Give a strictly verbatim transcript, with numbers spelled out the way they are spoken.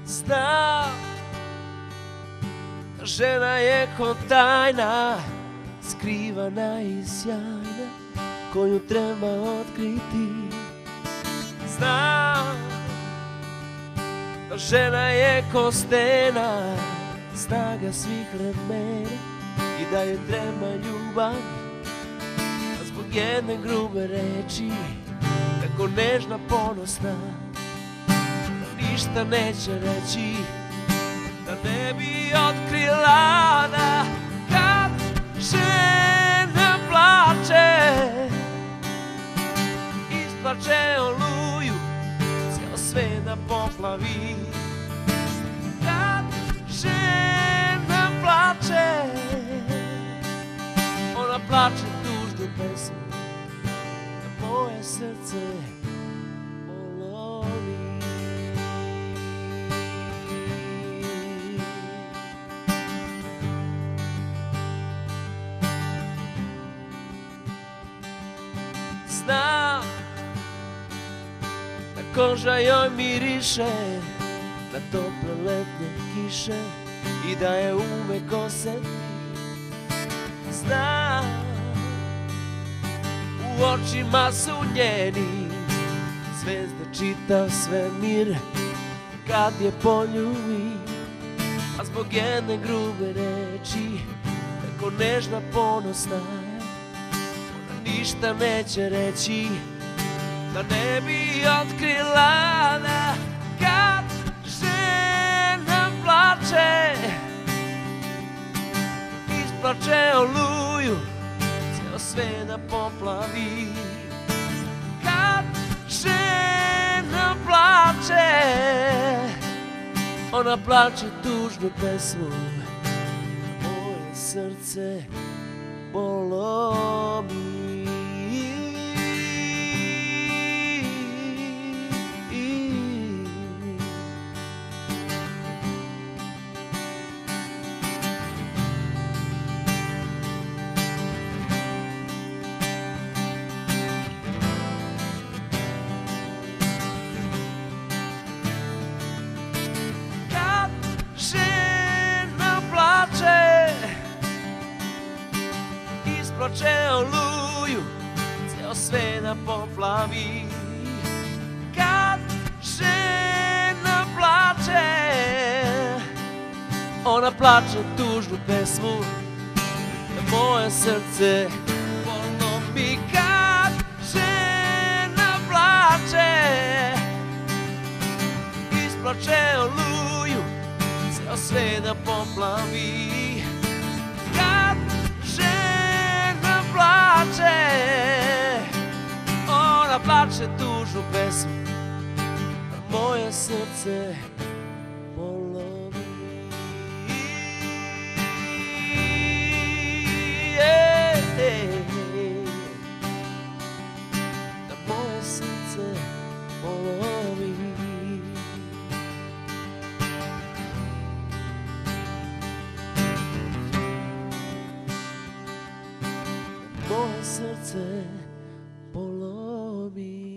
Znam, žena je ko tajna, skrivana i sjajna, koju treba otkriti. Znam, žena je ko stena, snaga svih vremena, i da joj treba ljubav, a zbog jedne grube reči, tako nežna, ponosna, ništa neće reći, da ne bi otkrila da kad žena plače, isplače oluju, ceo sve da poplavi. Kad žena plače, ona plače tužnu pesmu, da moje srce polomi. Znam da koža joj miriše na tople letnje kiše i da je uvek oseti. Znam, u očima su njeni zvezde, čitav svemir kad je poljubi, a zbog jedne grube reči, tako nežna, ponosna, ništa neće reći, da ne bi otkrila da kad žena plače, isplače oluju, ceo sve da poplavi. Kad žena plače, ona plače tužnu pesmu, moje srce polomi. Isplače oluju, ceo sve da poplavi. Kad žena plače, ona plače tužnu pesmu, da moje srce polomi. Kad žena plače, isplače oluju, ceo sve da poplavi. Kad žena plače, ona plače tužnu pesmu, a moje srce polomi. Da moje srce polomi. Moje srce polomi.